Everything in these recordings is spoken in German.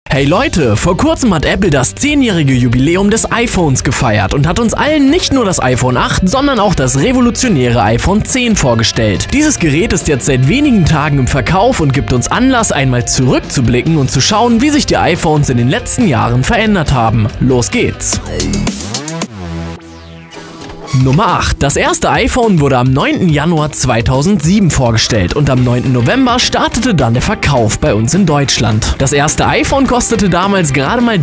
Hey Leute, vor kurzem hat Apple das 10-jährige Jubiläum des iPhones gefeiert und hat uns allen nicht nur das iPhone 8, sondern auch das revolutionäre iPhone 10 vorgestellt. Dieses Gerät ist jetzt seit wenigen Tagen im Verkauf und gibt uns Anlass, einmal zurückzublicken und zu schauen, wie sich die iPhones in den letzten Jahren verändert haben. Los geht's! Nummer 8. Das erste iPhone wurde am 9. Januar 2007 vorgestellt und am 9. November startete dann der Verkauf bei uns in Deutschland. Das erste iPhone kostete damals gerade mal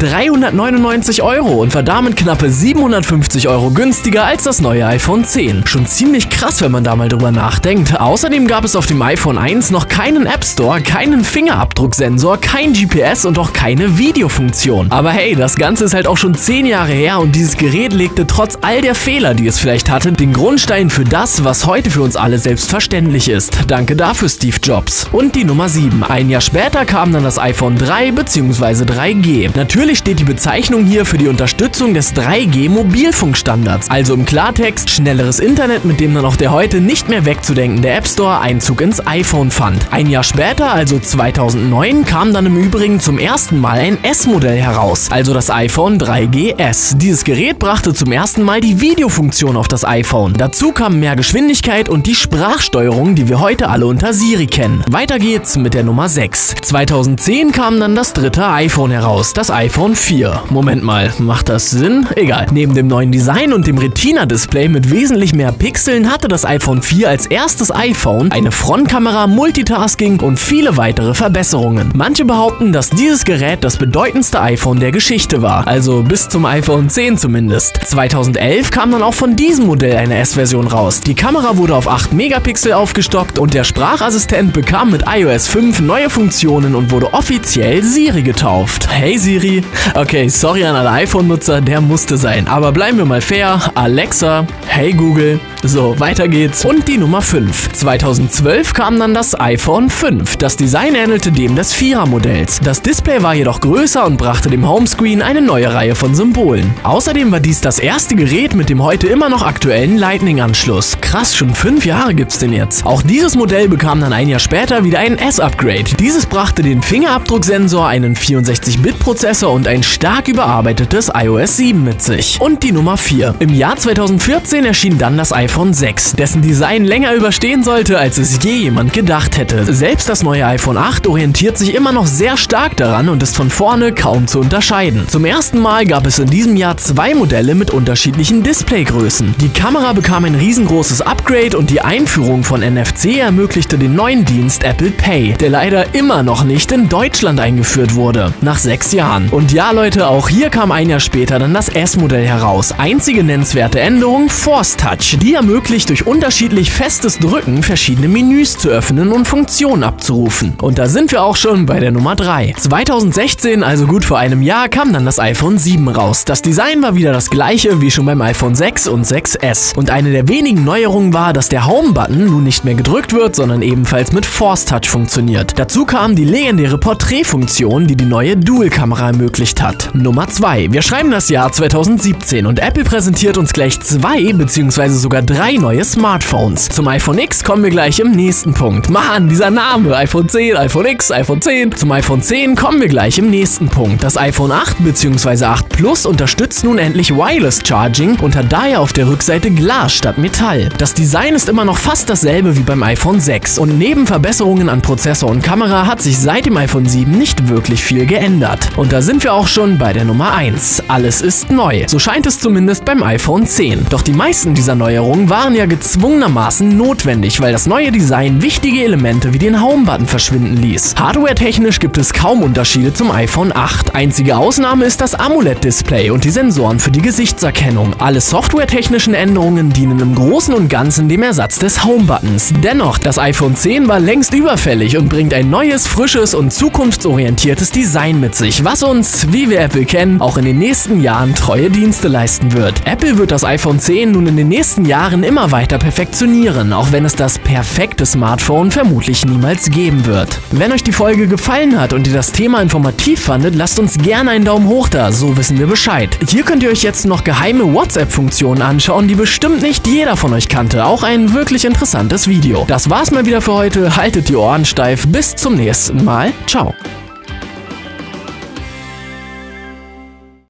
399 € und war damit knappe 750 € günstiger als das neue iPhone 10. Schon ziemlich krass, wenn man da mal drüber nachdenkt. Außerdem gab es auf dem iPhone 1 noch keinen App Store, keinen Fingerabdrucksensor, kein GPS und auch keine Videofunktion. Aber hey, das Ganze ist halt auch schon 10 Jahre her und dieses Gerät legte trotz all der Fehler, die es vielleicht hatte, den Grundstein für das, was heute für uns alle selbstverständlich ist. Danke dafür, Steve Jobs. Und die Nummer 7. Ein Jahr später kam dann das iPhone 3 bzw. 3G. Natürlich steht die Bezeichnung hier für die Unterstützung des 3G-Mobilfunkstandards, also im Klartext schnelleres Internet, mit dem dann auch der heute nicht mehr wegzudenkende App Store Einzug ins iPhone fand. Ein Jahr später, also 2009, kam dann im Übrigen zum ersten Mal ein S-Modell heraus, also das iPhone 3GS. Dieses Gerät brachte zum ersten Mal die Videofunktion auf das iPhone. Dazu kam mehr Geschwindigkeit und die Sprachsteuerung, die wir heute alle unter Siri kennen. Weiter geht's mit der Nummer 6. 2010 kam dann das dritte iPhone heraus, das iPhone 4. Moment mal, macht das Sinn? Egal. Neben dem neuen Design und dem Retina-Display mit wesentlich mehr Pixeln hatte das iPhone 4 als erstes iPhone eine Frontkamera, Multitasking und viele weitere Verbesserungen. Manche behaupten, dass dieses Gerät das bedeutendste iPhone der Geschichte war, also bis zum iPhone 10 zumindest. 2011 kam dann auch von diesem Modell eine S-Version raus. Die Kamera wurde auf 8 Megapixel aufgestockt und der Sprachassistent bekam mit iOS 5 neue Funktionen und wurde offiziell Siri getauft. Hey Siri. Okay, sorry an alle iPhone-Nutzer, der musste sein. Aber bleiben wir mal fair. Alexa, hey Google. So, weiter geht's. Und die Nummer 5. 2012 kam dann das iPhone 5. Das Design ähnelte dem des 4er-Modells. Das Display war jedoch größer und brachte dem Homescreen eine neue Reihe von Symbolen. Außerdem war dies das erste Gerät mit dem heute immer noch aktuellen Lightning-Anschluss. Krass, schon 5 Jahre gibt's den jetzt. Auch dieses Modell bekam dann ein Jahr später wieder ein S-Upgrade. Dieses brachte den Fingerabdrucksensor, einen 64-Bit-Prozessor und ein stark überarbeitetes iOS 7 mit sich. Und die Nummer 4. Im Jahr 2014 erschien dann das iPhone 6, dessen Design länger überstehen sollte, als es je jemand gedacht hätte. Selbst das neue iPhone 8 orientiert sich immer noch sehr stark daran und ist von vorne kaum zu unterscheiden. Zum ersten Mal gab es in diesem Jahr 2 Modelle mit unterschiedlichen Displaygrößen. Die Kamera bekam ein riesengroßes Upgrade und die Einführung von NFC ermöglichte den neuen Dienst Apple Pay, der leider immer noch nicht in Deutschland eingeführt wurde, nach 6 Jahren. Und ja Leute, auch hier kam ein Jahr später dann das S-Modell heraus. Einzige nennenswerte Änderung, Force Touch. Die ermöglicht durch unterschiedlich festes Drücken verschiedene Menüs zu öffnen und Funktionen abzurufen. Und da sind wir auch schon bei der Nummer 3. 2016, also gut vor einem Jahr, kam dann das iPhone 7 raus. Das Design war wieder das gleiche wie schon beim iPhone 6 und 6S. Und eine der wenigen Neuerungen war, dass der Home-Button nun nicht mehr gedrückt wird, sondern ebenfalls mit Force Touch funktioniert. Dazu kam die legendäre Porträtfunktion, die die neue Dual-Kamera ermöglicht hat. Nummer 2. Wir schreiben das Jahr 2017 und Apple präsentiert uns gleich 2 bzw. sogar 3 neue Smartphones. Zum iPhone X kommen wir gleich im nächsten Punkt. Mann, dieser Name, iPhone 10, iPhone X, iPhone 10. Zum iPhone 10 kommen wir gleich im nächsten Punkt. Das iPhone 8 bzw. 8 Plus unterstützt nun endlich Wireless Charging und hat daher auf der Rückseite Glas statt Metall. Das Design ist immer noch fast dasselbe wie beim iPhone 6 und neben Verbesserungen an Prozessor und Kamera hat sich seit dem iPhone 7 nicht wirklich viel geändert. Und da sind wir auch schon bei der Nummer 1. Alles ist neu. So scheint es zumindest beim iPhone 10. Doch die meisten dieser Neuerungen waren ja gezwungenermaßen notwendig, weil das neue Design wichtige Elemente wie den Home-Button verschwinden ließ. Hardware-technisch gibt es kaum Unterschiede zum iPhone 8. Einzige Ausnahme ist das AMOLED-Display und die Sensoren für die Gesichtserkennung. Alle softwaretechnischen Änderungen dienen im Großen und Ganzen dem Ersatz des Home-Buttons. Dennoch, das iPhone 10 war längst überfällig und bringt ein neues, frisches und zukunftsorientiertes Design mit sich, was uns, wie wir Apple kennen, auch in den nächsten Jahren treue Dienste leisten wird. Apple wird das iPhone 10 nun in den nächsten Jahren immer weiter perfektionieren, auch wenn es das perfekte Smartphone vermutlich niemals geben wird. Wenn euch die Folge gefallen hat und ihr das Thema informativ fandet, lasst uns gerne einen Daumen hoch da, so wissen wir Bescheid. Hier könnt ihr euch jetzt noch geheime WhatsApp-Funktionen anschauen, die bestimmt nicht jeder von euch kannte. Auch ein wirklich interessantes Video. Das war's mal wieder für heute. Haltet die Ohren steif. Bis zum nächsten Mal. Ciao.